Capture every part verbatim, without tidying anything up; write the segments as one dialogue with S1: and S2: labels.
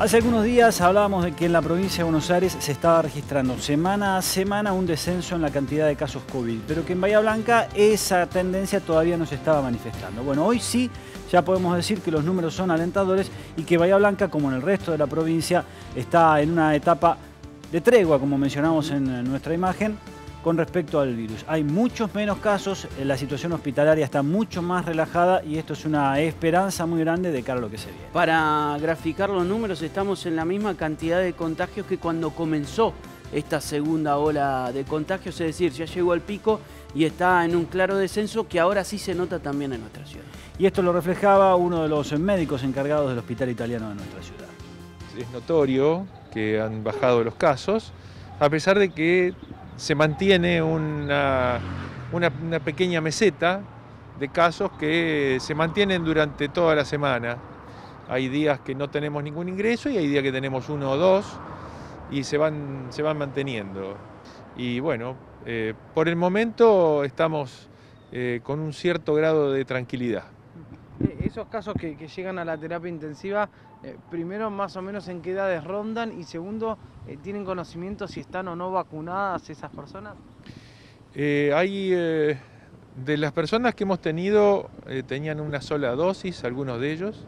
S1: Hace algunos días hablábamos de que en la provincia de Buenos Aires se estaba registrando semana a semana un descenso en la cantidad de casos COVID, pero que en Bahía Blanca esa tendencia todavía no se estaba manifestando. Bueno, hoy sí ya podemos decir que los números son alentadores y que Bahía Blanca, como en el resto de la provincia, está en una etapa de tregua, como mencionamos en nuestra imagen, con respecto al virus. Hay muchos menos casos, la situación hospitalaria está mucho más relajada y esto es una esperanza muy grande de cara a lo que se viene.
S2: Para graficar los números, estamos en la misma cantidad de contagios que cuando comenzó esta segunda ola de contagios, es decir, ya llegó al pico y está en un claro descenso que ahora sí se nota también en nuestra ciudad.
S1: Y esto lo reflejaba uno de los médicos encargados del hospital italiano de nuestra ciudad.
S3: Es notorio que han bajado los casos, a pesar de que se mantiene una, una, una pequeña meseta de casos que se mantienen durante toda la semana. Hay días que no tenemos ningún ingreso y hay días que tenemos uno o dos y se van, se van manteniendo. Y bueno, eh, por el momento estamos eh, con un cierto grado de tranquilidad.
S4: Esos casos que, que llegan a la terapia intensiva, eh, primero, más o menos en qué edades rondan y segundo, eh, ¿tienen conocimiento si están o no vacunadas esas personas?
S3: Eh, hay, eh, de las personas que hemos tenido, eh, tenían una sola dosis, algunos de ellos,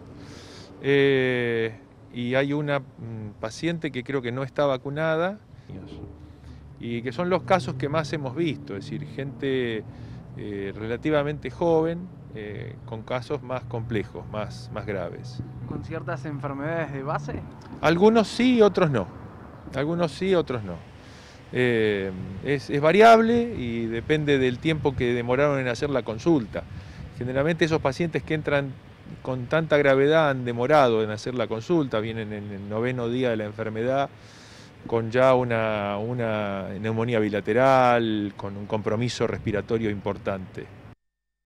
S3: eh, y hay una mm, paciente que creo que no está vacunada, y que son los casos que más hemos visto, es decir, gente eh, relativamente joven, Eh, con casos más complejos, más, más graves.
S4: ¿Con ciertas enfermedades de base?
S3: Algunos sí, otros no. Algunos sí, otros no. Eh, es, es variable y depende del tiempo que demoraron en hacer la consulta. Generalmente esos pacientes que entran con tanta gravedad han demorado en hacer la consulta, vienen en el noveno día de la enfermedad con ya una, una neumonía bilateral, con un compromiso respiratorio importante.